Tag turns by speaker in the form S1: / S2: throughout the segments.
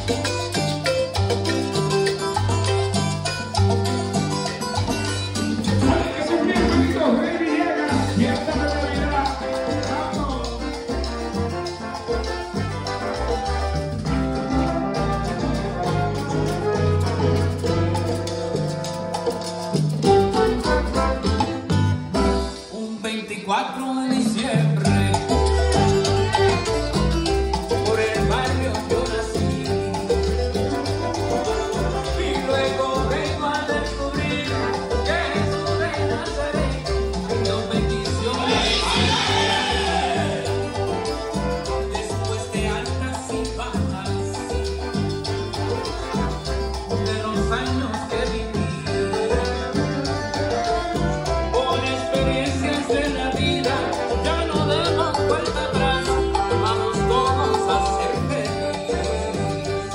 S1: Vale, que son bien bonitos de Villegas, fiesta de Navidad. ¡Vamos!
S2: Un 24 de diciembre, por el barrio yo nací, y luego vengo a descubrir que Jesús de Nazaret no me quiso ver. Después de altas y bajas, de los años que viví, con experiencias de la vida, ya no demos vuelta atrás, vamos todos a ser felices.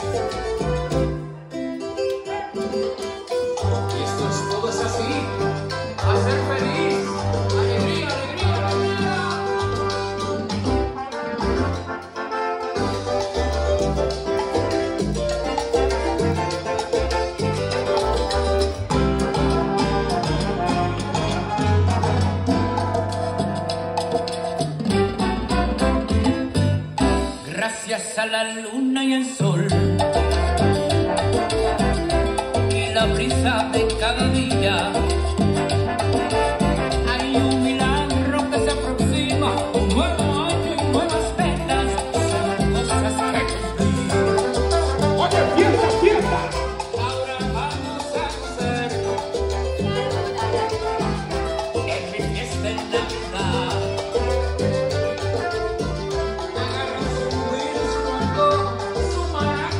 S2: Y esto es todo es así, a ser feliz, alegría, alegría, alegría. Gracias a la luna y el sol y la brisa de cada día, hay un milagro que se aproxima, un nuevo año y nuevas metas, son cosas que cumplir.
S1: ¡Oye, fiesta, fiesta!
S2: Ahora vamos a gozar en mi fiesta de Navidad. Agarra su whisky, su maracas.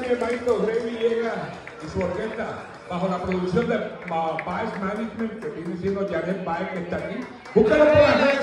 S1: Navidad-Ray Villegas y su orquesta, bajo la producción de Baez Management, que viene siendo Janet Baez, que está aquí. Búscalo por las redes.